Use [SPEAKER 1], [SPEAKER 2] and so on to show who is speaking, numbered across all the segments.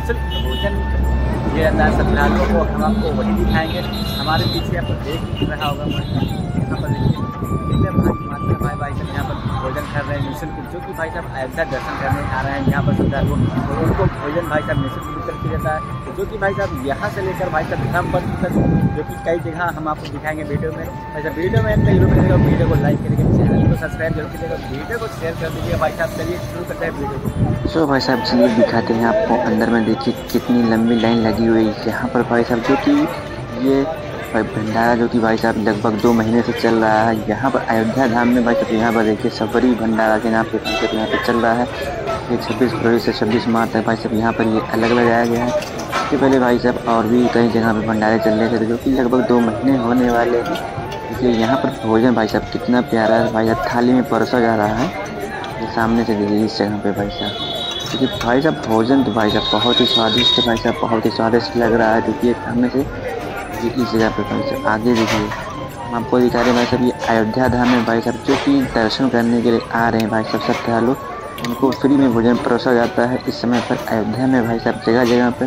[SPEAKER 1] निःशुल्क भोजन दिया जाता है श्रद्धालुओं को। हम आपको वही दिखाएंगे। हमारे पीछे आपको देख रहा होगा यहाँ पर देखिए कितने भाई भाई सब यहाँ पर भोजन कर रहे हैं निःशुल्क, जो कि भाई साहब अयोध्या दर्शन करने आ रहे हैं यहाँ पर श्रद्धालुओं, तो उनको भोजन भाई साहब निःशुल्क वितरण किया जाता है। जो कि भाई साहब यहाँ से लेकर भाई साहब धर्मपथ तक, जो कि कई जगह हम आपको दिखाएंगे वीडियो में। भाई साहब वीडियो में कई लोग वीडियो को लाइक करेंगे, चैनल को सब्सक्राइब जरूर कीजिएगा, वीडियो को शेयर कर दीजिए। भाई साहब चलिए शुरू करते हैं वीडियो को।
[SPEAKER 2] सो भाई साहब चलिए दिखाते हैं आपको। अंदर में देखिए कितनी लंबी लाइन लगी हुई है यहाँ पर भाई साहब, जो कि ये भंडारा जो कि भाई साहब लगभग 2 महीने से चल रहा है यहाँ पर अयोध्या धाम में। भाई साहब यहाँ पर देखिए सबरी भंडारा के नाम से यहाँ पर चल रहा है। ये 26 फरवरी से 26 मार्च तक भाई साहब यहाँ पर ये अलग लगाया गया है। इससे पहले भाई साहब और भी कई जगह पर भंडारे चल रहे थे, जो कि लगभग 2 महीने होने वाले हैं। इसलिए यहाँ पर भोजन भाई साहब कितना प्यारा है भाई साहब, थाली में परोसा जा रहा है। ये सामने से देखिए इस जगह पे भाई साहब, क्योंकि भाई साहब भोजन तो भाई साहब बहुत ही स्वादिष्ट है भाई साहब, बहुत ही स्वादिष्ट लग रहा है। देखिए सामने से इस जगह पे भाई साहब आगे देखिए हम आपको दिखा रहे हैं भाई साहब, ये अयोध्या धाम में भाई साहब जो कि दर्शन करने के लिए आ रहे हैं भाई साहब श्रद्धालु, उनको फ्री में भोजन परोसा जाता है। इस समय पर अयोध्या में भाई साहब जगह जगह पर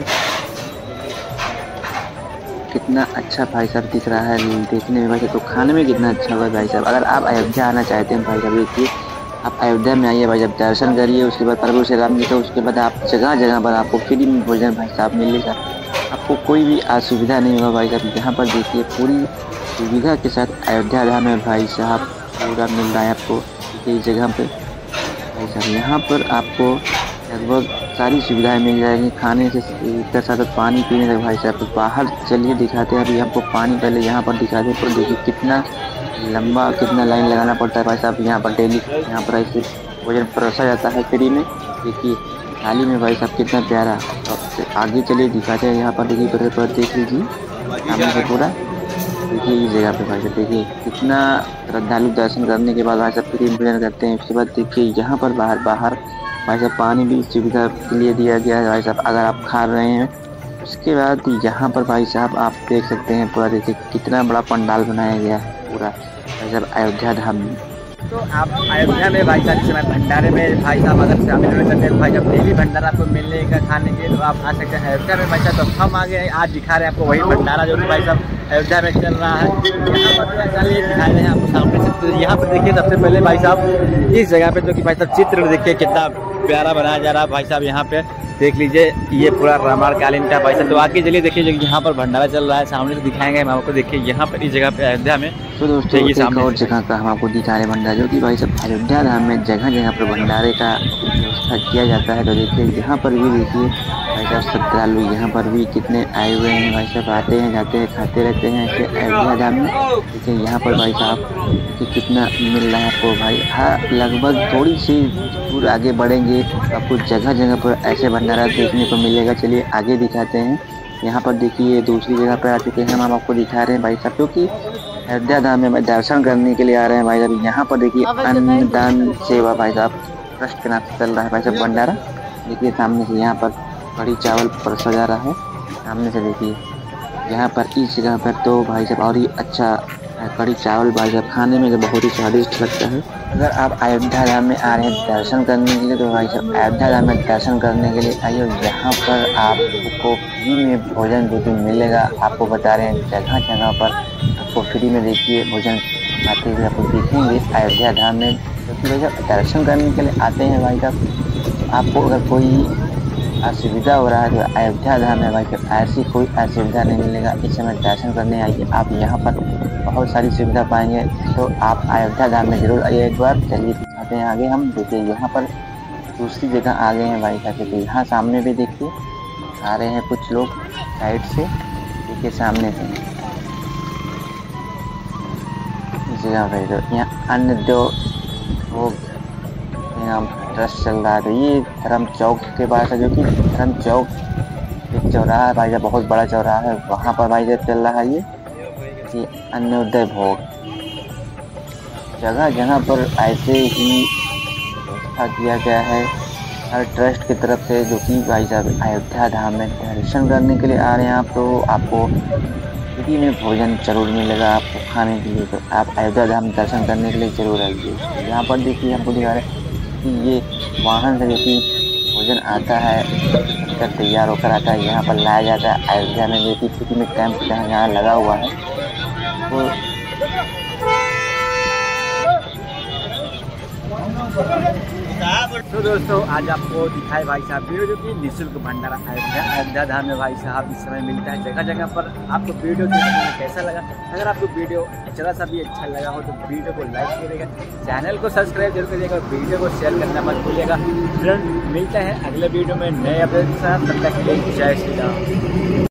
[SPEAKER 2] कितना अच्छा भाई साहब दिख रहा है देखने में भाई साहब, तो खाने में कितना अच्छा होगा भाई साहब। अगर आप अयोध्या आना चाहते हैं भाई साहब, देखिए आप अयोध्या में आइए भाई साहब, दर्शन करिए, उसके बाद प्रभु श्री राम जी का, उसके बाद आप जगह जगह पर आपको फ्री में भोजन भाई साहब मिलेगा। आपको कोई भी असुविधा नहीं होगा भाई साहब। यहाँ पर देखिए पूरी सुविधा के साथ अयोध्या धाम में भाई साहब पूरा मिल रहा है आपको। इस जगह पे भाई साहब यहाँ पर आपको लगभग सारी सुविधाएं मिल जाएंगी, खाने से इसके साथ पानी पीने तक भाई साहब। तो बाहर चलिए दिखाते हैं अभी आपको पानी, पहले यहाँ पर दिखाते हैं। तो देखिए कितना लंबा कितना लाइन लगाना पड़ता है भाई साहब यहाँ पर डेली। यहाँ पर ऐसे भोजन परोसा जाता है फ्री में। देखिए थाली में भाई साहब कितना प्यारा। तो आगे चलिए दिखाते हैं यहाँ पर, देखिए पर देख लीजिए सामने से पूरा। देखिए इस जगह पे भाई साहब देखिए कितना श्रद्धालु दर्शन करने के बाद भाई साहब फ्री भोजन करते हैं। उसके बाद देखिए यहाँ पर बाहर भाई साहब पानी भी सुविधा के लिए दिया गया है भाई साहब, अगर आप खा रहे हैं। उसके बाद यहाँ पर भाई साहब आप देख सकते हैं पूरा, देखिए कितना बड़ा पंडाल बनाया गया है पूरा भाई साहब अयोध्या धाम में।
[SPEAKER 1] तो आप अयोध्या में भाई साहब इस समय भंडारे में भाई साहब अगर शामिल होना चाहते हैं भाई साहब, डेली भंडारा आपको मिलने का खाने के, तो आप आ सकते हैं अयोध्या में भाई साहब। तो हम आगे हैं, आज दिखा रहे हैं आपको वही भंडारा जो कि भाई साहब अयोध्या में चल रहा है। यहाँ पर चलिए दिखा रहे हैं आपको सामने से। तो यहाँ पर देखिए सबसे पहले भाई साहब इस जगह पे जो कि भाई साहब चित्र देखिए कितना प्यारा बनाया जा रहा है भाई साहब। यहाँ पे देख लीजिए ये पूरा रामायण कालीन का भाई साहब। तो आगे चलिए देखिए जो यहाँ पर भंडारा चल रहा है, सामने से दिखाएंगे हम आपको। देखिए यहाँ पर इस जगह पे अयोध्या में
[SPEAKER 2] तो दोस्तों एक और जगह का हम आपको दिखा रहे भंडारा, जो कि भाई साहब अयोध्या धाम में जगह जगह पर भंडारे का व्यवस्था किया जाता है। तो देखिए यहाँ पर भी देखिए भाई साहब श्रद्धालु यहाँ पर भी कितने आए हुए हैं भाई साहब, आते हैं जाते हैं खाते रहते हैं ऐसे अयोध्या धाम में। देखिए यहाँ पर भाई साहब कि कितना मिल रहा है आपको भाई। हाँ लगभग थोड़ी सी दूर आगे बढ़ेंगे आपको जगह जगह पर ऐसे भंडारा देखने को मिलेगा। चलिए आगे दिखाते हैं। यहाँ पर देखिए दूसरी जगह पर आ चुके हैं हम आपको दिखा रहे हैं भाई साहब, क्योंकि अयोध्या धाम में दर्शन करने के लिए आ रहे हैं भाई साहब। यहाँ पर देखिए अन्नदान सेवा भाई साहब ट्रस्ट के नाम से चल रहा है भाई साहब भंडारा। देखिए सामने से यहाँ पर कढ़ी चावल परोसा जा रहा है। सामने से देखिए यहाँ पर इस जगह पर तो भाई साहब और ही अच्छा कढ़ी चावल भाई साहब खाने में तो बहुत ही स्वादिष्ट लगता है। अगर आप अयोध्या धाम में आ रहे हैं दर्शन करने के लिए, तो भाई साहब अयोध्या धाम में दर्शन करने के लिए आइए। यहाँ पर आपको फ्री में भोजन जो कि मिलेगा, आपको बता रहे हैं जगह जगह पर आपको फ्री में देखिए भोजन आते हुए आपको देखेंगे अयोध्या धाम में। क्योंकि भाई साहब दर्शन करने के लिए आते हैं भाई साहब, आपको अगर कोई असुविधा हो रहा है तो अयोध्या धाम में भाई साहब ऐसी कोई असुविधा नहीं मिलेगा। इस समय दर्शन करने आइए, आप यहाँ पर बहुत सारी सुविधा पाएंगे। तो आप अयोध्या धाम में जरूर आइए एक बार। चलिए दिखाते हैं आगे हम। देखिए यहाँ पर दूसरी जगह आ गए हैं भाई साहब। तो यहाँ सामने भी देखिए आ रहे हैं कुछ लोग साइड से, देखिए सामने से इस जगह पर। तो यहाँ अन्य जो वो ट्रस्ट चल रहा है, तो ये धर्म चौक के पास है, जो कि धर्म चौक एक चौराहा है भाई साहब, बहुत बड़ा चौराहा है, वहाँ पर भाई साहब चल रहा है ये अन्नोदय भोग। जगह जगह पर ऐसे ही व्यवस्था किया गया है हर ट्रस्ट की तरफ से, जो कि भाई साहब अयोध्या धाम में दर्शन करने के लिए आ रहे हैं आप, तो आपको फ्री में भोजन जरूर मिलेगा आपको खाने के लिए। तो आप अयोध्या धाम दर्शन करने के लिए जरूर आइए। यहाँ पर देखिए हमको दिखा रहे हैं कि ये वाहन से जो कि भोजन आता है कर तैयार होकर आता है, यहाँ पर लाया जाता है अयोध्या में। देखिए सिटी में कैंप जहाँ लगा हुआ है वो
[SPEAKER 1] तो दोस्तों आज आपको दिखाए भाई साहब वीडियो जो कि निःशुल्क भंडारा अयोध्या धाम में भाई साहब इस समय मिलता है जगह जगह पर। आपको वीडियो देखने में कैसा लगा? अगर आपको वीडियो जरा सा भी अच्छा लगा हो तो वीडियो को लाइक करिएगा, चैनल को सब्सक्राइब जरूर करिएगा, वीडियो को शेयर करना मत भूलिएगा। फ्रेंड मिलते हैं अगले वीडियो में नए अपडेट के साथ, तब तक के लिए जय श्री राम।